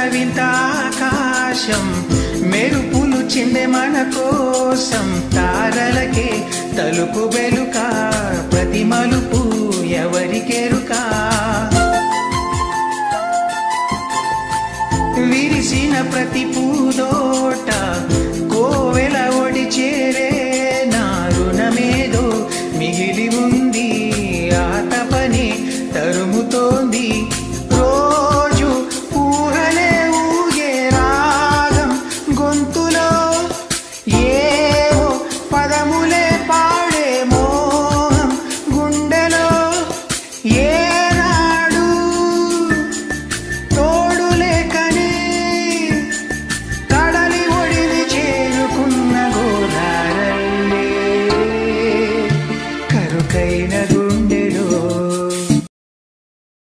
వింత ఆకాశం మెరుపులు చిందే మన కోసం తారలకే తలుపు వెలుక ప్రతి మలుపు ఎవరికెరుకా విరిసిన ప్రతి పూదోట కోవెల ఒడి చేరే నా రుణమేదో మిగిలి ఉంది ఆ తపని తరుముతోంది రోజు ఊహలే ఊగే రాగం గొంతులో